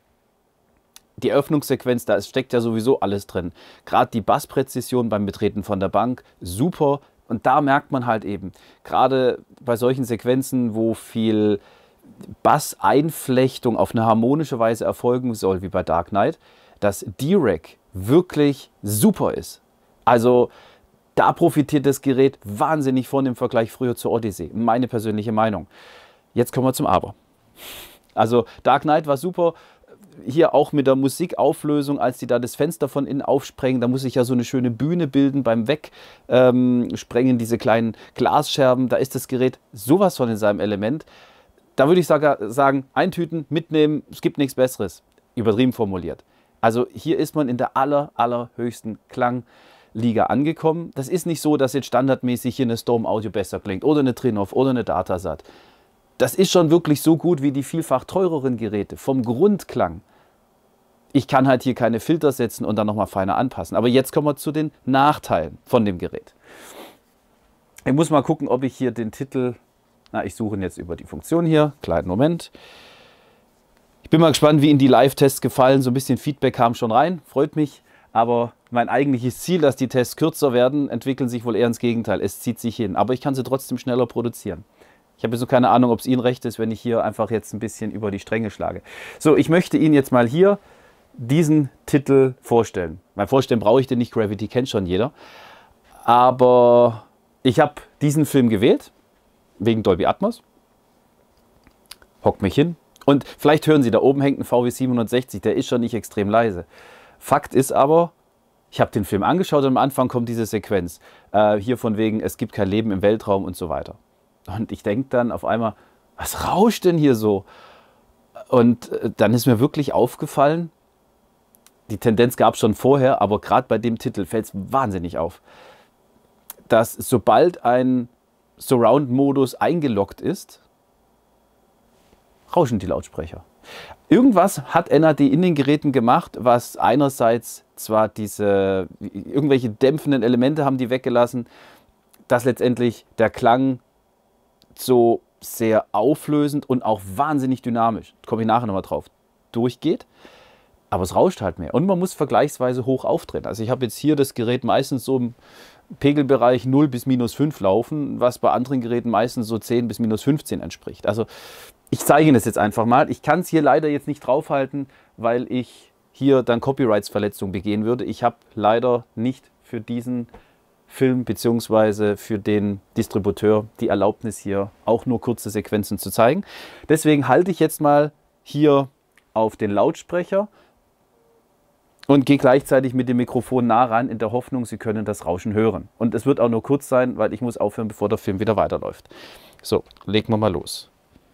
Die Eröffnungssequenz, da steckt ja sowieso alles drin. Gerade die Basspräzision beim Betreten von der Bank, super. Und da merkt man halt eben, gerade bei solchen Sequenzen, wo viel Basseinflechtung auf eine harmonische Weise erfolgen soll, wie bei Dark Knight, dass D-Rack wirklich super ist. Also da profitiert das Gerät wahnsinnig von im Vergleich früher zur Odyssey. Meine persönliche Meinung. Jetzt kommen wir zum Aber. Also Dark Knight war super. Hier auch mit der Musikauflösung, als die da das Fenster von innen aufsprengen, da muss ich ja so eine schöne Bühne bilden beim Wegsprengen, diese kleinen Glasscherben, da ist das Gerät sowas von in seinem Element. Da würde ich sagen, eintüten, mitnehmen, es gibt nichts Besseres, übertrieben formuliert. Also hier ist man in der allerhöchsten Klangliga angekommen. Das ist nicht so, dass jetzt standardmäßig hier eine Storm Audio besser klingt oder eine Trinnov oder eine Datasat. Das ist schon wirklich so gut wie die vielfach teureren Geräte vom Grundklang. Ich kann halt hier keine Filter setzen und dann nochmal feiner anpassen. Aber jetzt kommen wir zu den Nachteilen von dem Gerät. Ich muss mal gucken, ob ich hier den Titel... ich suche ihn jetzt über die Funktion hier. Kleinen Moment. Ich bin mal gespannt, wie Ihnen die Live-Tests gefallen. So ein bisschen Feedback kam schon rein. Freut mich. Aber mein eigentliches Ziel, dass die Tests kürzer werden, entwickeln sich wohl eher ins Gegenteil. Es zieht sich hin. Aber ich kann sie trotzdem schneller produzieren. Ich habe so keine Ahnung, ob es Ihnen recht ist, wenn ich hier einfach jetzt ein bisschen über die Stränge schlage. So, ich möchte Ihnen jetzt mal hier diesen Titel vorstellen. Beim Vorstellen brauche ich den nicht, Gravity kennt schon jeder. Aber ich habe diesen Film gewählt, wegen Dolby Atmos. Hockt mich hin. Und vielleicht hören Sie, da oben hängt ein VW760, der ist schon nicht extrem leise. Fakt ist aber, ich habe den Film angeschaut und am Anfang kommt diese Sequenz. Hier von wegen, es gibt kein Leben im Weltraum und so weiter. Und ich denke dann auf einmal, was rauscht denn hier so? Und dann ist mir wirklich aufgefallen, die Tendenz gab es schon vorher, aber gerade bei dem Titel fällt es wahnsinnig auf, dass sobald ein Surround-Modus eingeloggt ist, rauschen die Lautsprecher. Irgendwas hat NAD in den Geräten gemacht, was einerseits zwar irgendwelche dämpfenden Elemente haben die weggelassen, dass letztendlich der Klang so sehr auflösend und auch wahnsinnig dynamisch, da komme ich nachher nochmal drauf, durchgeht, aber es rauscht halt mehr und man muss vergleichsweise hoch aufdrehen. Also ich habe jetzt hier das Gerät meistens so Pegelbereich 0 bis -5 laufen, was bei anderen Geräten meistens so 10 bis -15 entspricht. Also ich zeige Ihnen das jetzt einfach mal. Ich kann es hier leider jetzt nicht draufhalten, weil ich hier dann Copyrights-Verletzung begehen würde. Ich habe leider nicht für diesen Film bzw. für den Distributeur die Erlaubnis, hier auch nur kurze Sequenzen zu zeigen. Deswegen halte ich jetzt mal hier auf den Lautsprecher und gehe gleichzeitig mit dem Mikrofon nah ran, in der Hoffnung, Sie können das Rauschen hören. Und es wird auch nur kurz sein, weil ich muss aufhören, bevor der Film wieder weiterläuft. So, legen wir mal los.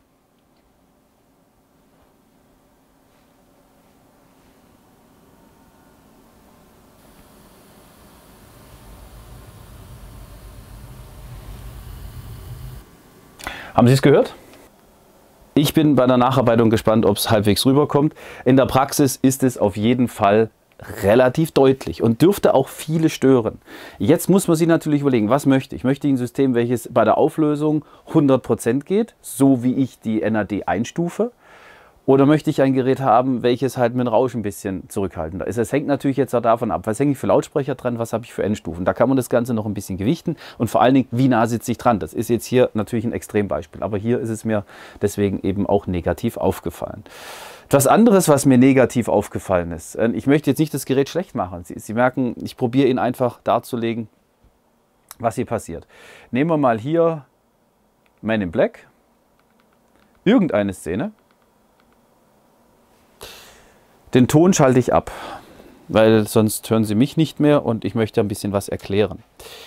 Haben Sie es gehört? Ich bin bei der Nacharbeitung gespannt, ob es halbwegs rüberkommt. In der Praxis ist es auf jeden Fall relativ deutlich und dürfte auch viele stören. Jetzt muss man sich natürlich überlegen, was möchte ich? Möchte ich ein System, welches bei der Auflösung 100% geht, so wie ich die NAD einstufe? Oder möchte ich ein Gerät haben, welches halt mit dem Rauschen ein bisschen zurückhaltender ist? Es hängt natürlich jetzt auch davon ab, was hänge ich für Lautsprecher dran, was habe ich für Endstufen. Da kann man das Ganze noch ein bisschen gewichten und vor allen Dingen, wie nah sitze ich dran. Das ist jetzt hier natürlich ein Extrembeispiel, aber hier ist es mir deswegen eben auch negativ aufgefallen. Etwas anderes, was mir negativ aufgefallen ist, ich möchte jetzt nicht das Gerät schlecht machen. Sie merken, ich probiere Ihnen einfach darzulegen, was hier passiert. Nehmen wir mal hier Man in Black, irgendeine Szene. Den Ton schalte ich ab, weil sonst hören Sie mich nicht mehr und ich möchte ein bisschen was erklären.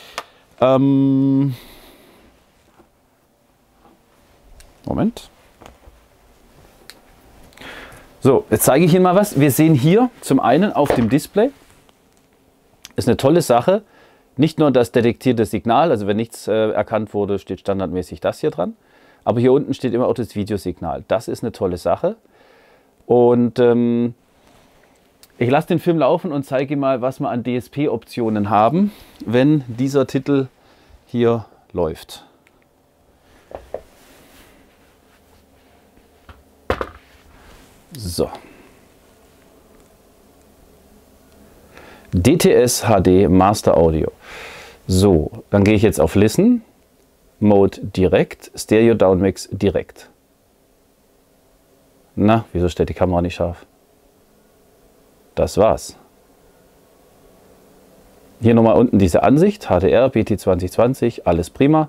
Moment. So, jetzt zeige ich Ihnen mal was. Wir sehen hier zum einen auf dem Display, ist eine tolle Sache, nicht nur das detektierte Signal, also wenn nichts erkannt wurde, steht standardmäßig das hier dran, aber hier unten steht immer auch das Videosignal. Das ist eine tolle Sache. Und ich lasse den Film laufen und zeige mal, was wir an DSP-Optionen haben, wenn dieser Titel hier läuft. So. DTS HD Master Audio. So, dann gehe ich jetzt auf Listen, Mode direkt, Stereo Downmix direkt. Na, wieso steht die Kamera nicht scharf? Das war's. Hier nochmal unten diese Ansicht, HDR, BT 2020, alles prima.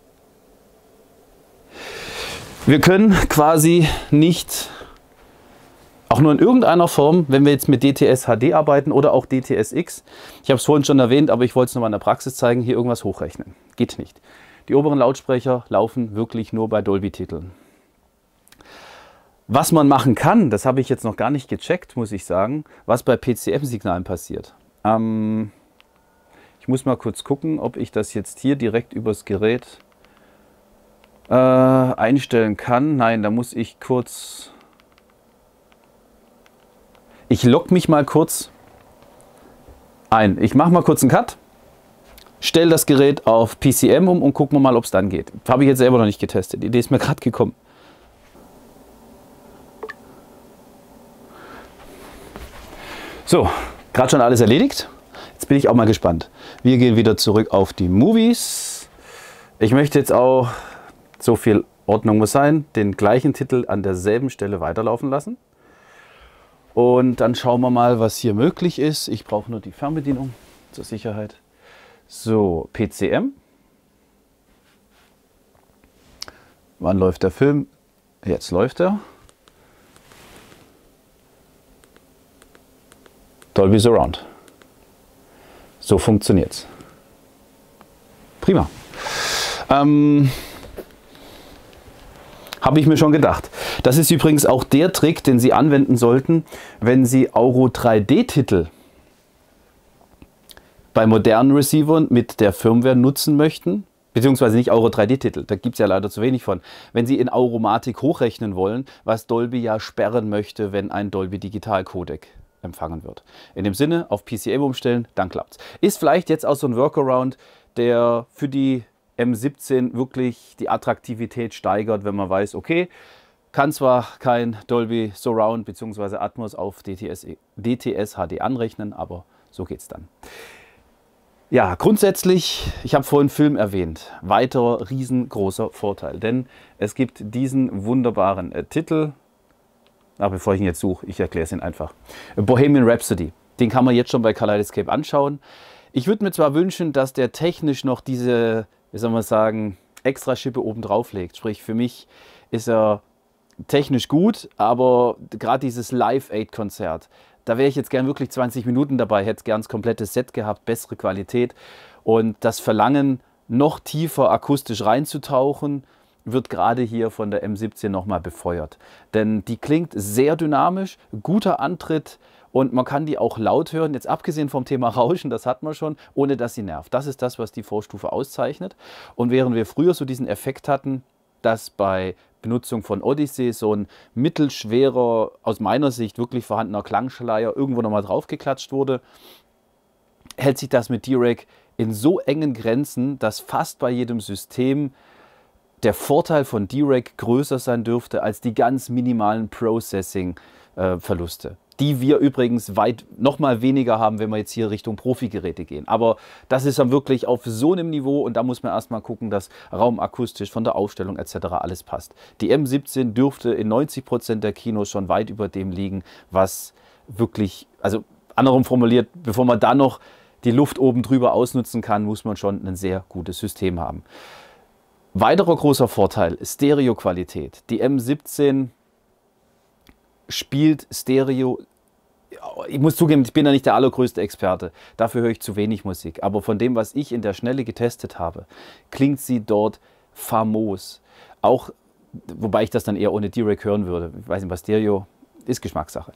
Wir können quasi nicht, auch nur in irgendeiner Form, wenn wir jetzt mit DTS HD arbeiten oder auch DTS:X, ich habe es vorhin schon erwähnt, aber ich wollte es nochmal in der Praxis zeigen, hier irgendwas hochrechnen. Geht nicht. Die oberen Lautsprecher laufen wirklich nur bei Dolby-Titeln. Was man machen kann, das habe ich jetzt noch gar nicht gecheckt, muss ich sagen, was bei PCM-Signalen passiert. Ich muss mal kurz gucken, ob ich das jetzt hier direkt übers Gerät einstellen kann. Nein, da muss ich kurz... Ich logge mich mal kurz ein. Ich mache mal kurz einen Cut, stelle das Gerät auf PCM um und gucken wir mal, ob es dann geht. Habe ich jetzt selber noch nicht getestet. Die Idee ist mir gerade gekommen. So, gerade schon alles erledigt. Jetzt bin ich auch mal gespannt. Wir gehen wieder zurück auf die Movies. Ich möchte jetzt auch, so viel Ordnung muss sein, den gleichen Titel an derselben Stelle weiterlaufen lassen. Und dann schauen wir mal, was hier möglich ist. Ich brauche nur die Fernbedienung zur Sicherheit. So, PCM. Wann läuft der Film? Jetzt läuft er. Dolby Surround. So funktioniert's. Prima. Habe ich mir schon gedacht. Das ist übrigens auch der Trick, den Sie anwenden sollten, wenn Sie Auro 3D-Titel bei modernen Receivern mit der Firmware nutzen möchten. Beziehungsweise nicht Auro 3D-Titel, da gibt es ja leider zu wenig von. Wenn Sie in Auromatik hochrechnen wollen, was Dolby ja sperren möchte, wenn ein Dolby Digital Codec empfangen wird. In dem Sinne, auf PCM umstellen, dann klappt's. Ist vielleicht jetzt auch so ein Workaround, der für die M17 wirklich die Attraktivität steigert, wenn man weiß, okay, kann zwar kein Dolby Surround bzw. Atmos auf DTS HD anrechnen, aber so geht's dann. Ja, grundsätzlich, ich habe vorhin Film erwähnt, weiterer riesengroßer Vorteil, denn es gibt diesen wunderbaren Titel, bevor ich ihn jetzt suche, ich erkläre es Ihnen einfach. Bohemian Rhapsody, den kann man jetzt schon bei Kaleidoscape anschauen. Ich würde mir zwar wünschen, dass der technisch noch diese, wie soll man sagen, extra Schippe oben drauf legt, sprich für mich ist er technisch gut, aber gerade dieses Live-Aid-Konzert, da wäre ich jetzt gern wirklich 20 Minuten dabei, hätte gern das komplette Set gehabt, bessere Qualität. Und das Verlangen, noch tiefer akustisch reinzutauchen, wird gerade hier von der M17 nochmal befeuert. Denn die klingt sehr dynamisch, guter Antritt und man kann die auch laut hören. Jetzt abgesehen vom Thema Rauschen, das hat man schon, ohne dass sie nervt. Das ist das, was die Vorstufe auszeichnet. Und während wir früher so diesen Effekt hatten, dass bei Benutzung von Odyssey so ein mittelschwerer, aus meiner Sicht wirklich vorhandener Klangschleier irgendwo nochmal draufgeklatscht wurde, hält sich das mit Dirac in so engen Grenzen, dass fast bei jedem System der Vorteil von Dirac größer sein dürfte als die ganz minimalen Processing-Verluste. Die wir übrigens weit nochmal weniger haben, wenn wir jetzt hier Richtung Profi-Geräte gehen. Aber das ist dann wirklich auf so einem Niveau und da muss man erstmal gucken, dass raumakustisch von der Aufstellung etc. alles passt. Die M17 dürfte in 90% der Kinos schon weit über dem liegen, was wirklich, also andersrum formuliert, bevor man da noch die Luft oben drüber ausnutzen kann, muss man schon ein sehr gutes System haben. Weiterer großer Vorteil, Stereoqualität. Die M17 spielt Stereo. Ich muss zugeben, ich bin ja nicht der allergrößte Experte. Dafür höre ich zu wenig Musik. Aber von dem, was ich in der Schnelle getestet habe, klingt sie dort famos. Auch, wobei ich das dann eher ohne Dirac hören würde. Ich weiß nicht, was Stereo ist, Geschmackssache.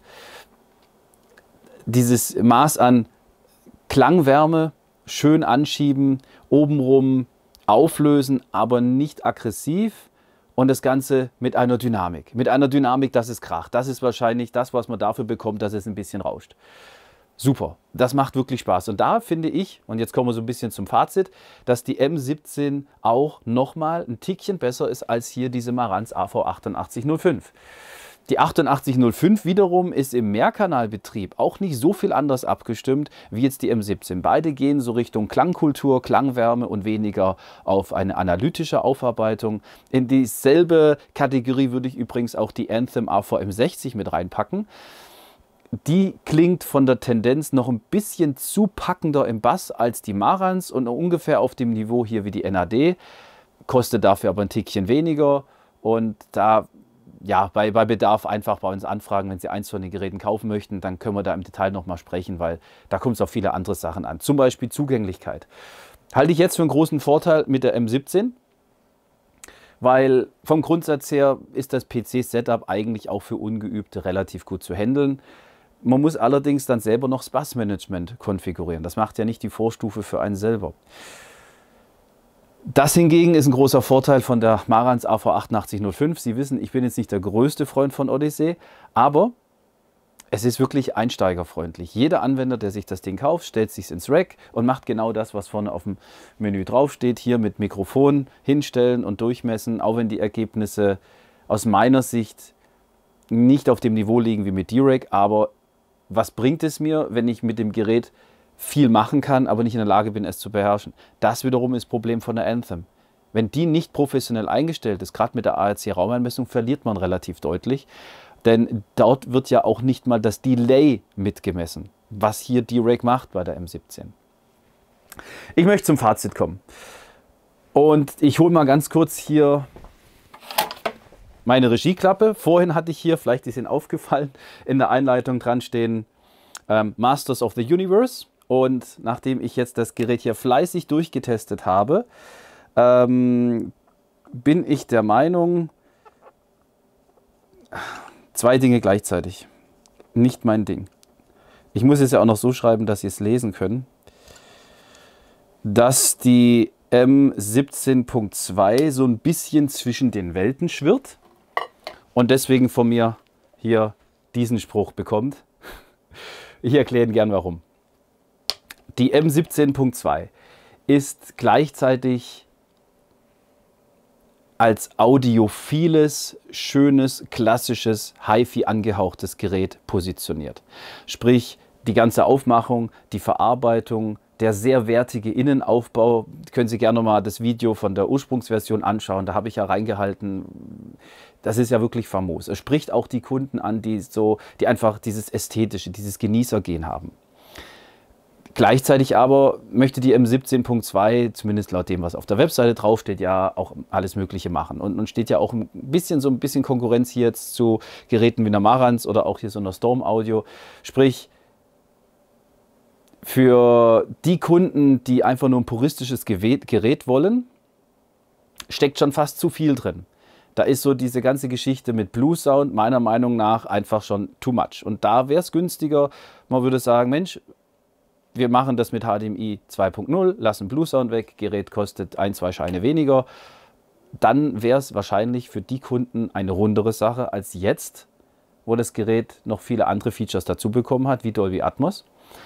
Dieses Maß an Klangwärme, schön anschieben, obenrum auflösen, aber nicht aggressiv. Und das Ganze mit einer Dynamik. Mit einer Dynamik, dass es kracht. Das ist wahrscheinlich das, was man dafür bekommt, dass es ein bisschen rauscht. Super, das macht wirklich Spaß. Und da finde ich, und jetzt kommen wir so ein bisschen zum Fazit, dass die M17 auch nochmal ein Tickchen besser ist als hier diese Marantz AV8805. Die 8805 wiederum ist im Mehrkanalbetrieb auch nicht so viel anders abgestimmt wie jetzt die M17. Beide gehen so Richtung Klangkultur, Klangwärme und weniger auf eine analytische Aufarbeitung. In dieselbe Kategorie würde ich übrigens auch die Anthem AVM60 mit reinpacken. Die klingt von der Tendenz noch ein bisschen zu packender im Bass als die Marantz und ungefähr auf dem Niveau hier wie die NAD. Kostet dafür aber ein Tickchen weniger und da ja, bei Bedarf einfach bei uns anfragen, wenn Sie eins von den Geräten kaufen möchten, dann können wir da im Detail nochmal sprechen, weil da kommt es auf viele andere Sachen an. Zum Beispiel Zugänglichkeit. Halte ich jetzt für einen großen Vorteil mit der M17, weil vom Grundsatz her ist das PC-Setup eigentlich auch für Ungeübte relativ gut zu handeln. Man muss allerdings dann selber noch das Bassmanagement konfigurieren. Das macht ja nicht die Vorstufe für einen selber. Das hingegen ist ein großer Vorteil von der Marantz AV8805. Sie wissen, ich bin jetzt nicht der größte Freund von Odyssey, aber es ist wirklich einsteigerfreundlich. Jeder Anwender, der sich das Ding kauft, stellt sich ins Rack und macht genau das, was vorne auf dem Menü draufsteht. Hier mit Mikrofon hinstellen und durchmessen, auch wenn die Ergebnisse aus meiner Sicht nicht auf dem Niveau liegen wie mit Dirac. Aber was bringt es mir, wenn ich mit dem Gerät viel machen kann, aber nicht in der Lage bin, es zu beherrschen? Das wiederum ist das Problem von der Anthem. Wenn die nicht professionell eingestellt ist, gerade mit der ARC-Raumeinmessung, verliert man relativ deutlich. Denn dort wird ja auch nicht mal das Delay mitgemessen, was hier Dirac macht bei der M17. Ich möchte zum Fazit kommen. Und ich hole mal ganz kurz hier meine Regieklappe. Vorhin hatte ich hier, vielleicht ist Ihnen aufgefallen, in der Einleitung dran stehen Masters of the Universe. Und nachdem ich jetzt das Gerät hier fleißig durchgetestet habe, bin ich der Meinung, zwei Dinge gleichzeitig. Nicht mein Ding. Ich muss es ja auch noch so schreiben, dass Sie es lesen können, dass die M17.2 so ein bisschen zwischen den Welten schwirrt und deswegen von mir hier diesen Spruch bekommt. Ich erkläre Ihnen gern warum. Die M17.2 ist gleichzeitig als audiophiles, schönes, klassisches, Hi-Fi angehauchtes Gerät positioniert. Sprich, die ganze Aufmachung, die Verarbeitung, der sehr wertige Innenaufbau. Können Sie gerne mal das Video von der Ursprungsversion anschauen. Da habe ich ja reingehalten. Das ist ja wirklich famos. Es spricht auch die Kunden an, die einfach dieses Ästhetische, dieses Genießergehen haben. Gleichzeitig aber möchte die M17.2, zumindest laut dem, was auf der Webseite draufsteht, ja auch alles Mögliche machen. Und steht ja auch so ein bisschen Konkurrenz hier jetzt zu Geräten wie einer Marantz oder auch hier so einer Storm Audio. Sprich, für die Kunden, die einfach nur ein puristisches Gerät wollen, steckt schon fast zu viel drin. Da ist so diese ganze Geschichte mit Blue Sound meiner Meinung nach einfach schon too much. Und da wäre es günstiger, man würde sagen, Mensch, wir machen das mit HDMI 2.0, lassen Blue Sound weg, Gerät kostet 1, 2 Scheine weniger. Dann wäre es wahrscheinlich für die Kunden eine rundere Sache als jetzt, wo das Gerät noch viele andere Features dazu bekommen hat, wie Dolby Atmos.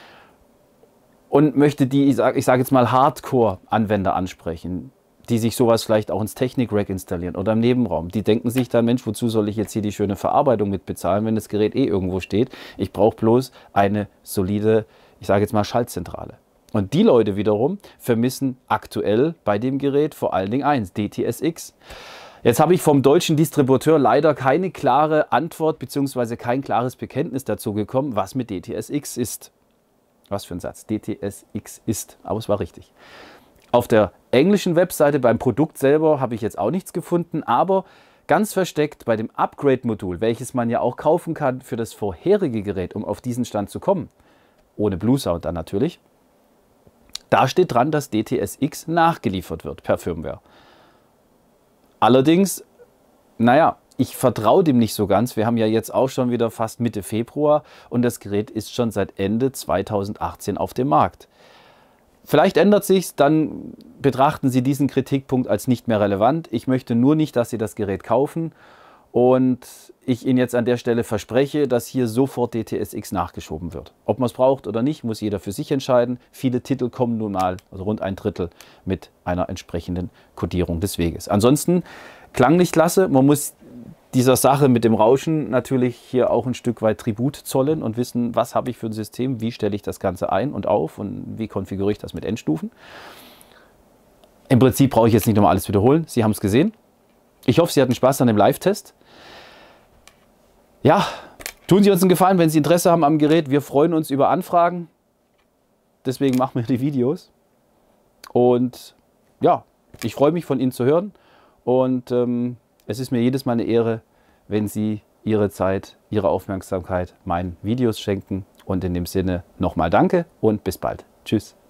Und möchte die, ich sage jetzt mal, Hardcore-Anwender ansprechen, die sich sowas vielleicht auch ins Technik-Rack installieren oder im Nebenraum. Die denken sich dann, Mensch, wozu soll ich jetzt hier die schöne Verarbeitung mit bezahlen, wenn das Gerät eh irgendwo steht? Ich brauche bloß eine solide, ich sage jetzt mal, Schaltzentrale. Und die Leute wiederum vermissen aktuell bei dem Gerät vor allen Dingen eins, DTS:X. Jetzt habe ich vom deutschen Distributeur leider keine klare Antwort bzw. kein klares Bekenntnis dazu bekommen, was mit DTS:X ist. Was für ein Satz, DTS:X ist, aber es war richtig. Auf der englischen Webseite beim Produkt selber habe ich jetzt auch nichts gefunden, aber ganz versteckt bei dem Upgrade-Modul, welches man ja auch kaufen kann für das vorherige Gerät, um auf diesen Stand zu kommen, ohne Blue Sound dann natürlich, da steht dran, dass DTS:X nachgeliefert wird per Firmware. Allerdings, naja, ich vertraue dem nicht so ganz. Wir haben ja jetzt auch schon wieder fast Mitte Februar und das Gerät ist schon seit Ende 2018 auf dem Markt. Vielleicht ändert sich's, dann betrachten Sie diesen Kritikpunkt als nicht mehr relevant. Ich möchte nur nicht, dass Sie das Gerät kaufen und ich Ihnen jetzt an der Stelle verspreche, dass hier sofort DTS:X nachgeschoben wird. Ob man es braucht oder nicht, muss jeder für sich entscheiden. Viele Titel kommen nun mal, also rund 1/3, mit einer entsprechenden Kodierung des Weges. Ansonsten klanglich klasse. Man muss dieser Sache mit dem Rauschen natürlich hier auch ein Stück weit Tribut zollen und wissen, was habe ich für ein System, wie stelle ich das Ganze ein und auf und wie konfiguriere ich das mit Endstufen. Im Prinzip brauche ich jetzt nicht nochmal alles wiederholen. Sie haben es gesehen. Ich hoffe, Sie hatten Spaß an dem Live-Test. Ja, tun Sie uns einen Gefallen, wenn Sie Interesse haben am Gerät. Wir freuen uns über Anfragen. Deswegen machen wir die Videos. Und ja, ich freue mich, von Ihnen zu hören. Und es ist mir jedes Mal eine Ehre, wenn Sie Ihre Zeit, Ihre Aufmerksamkeit meinen Videos schenken. Und in dem Sinne nochmal danke und bis bald. Tschüss.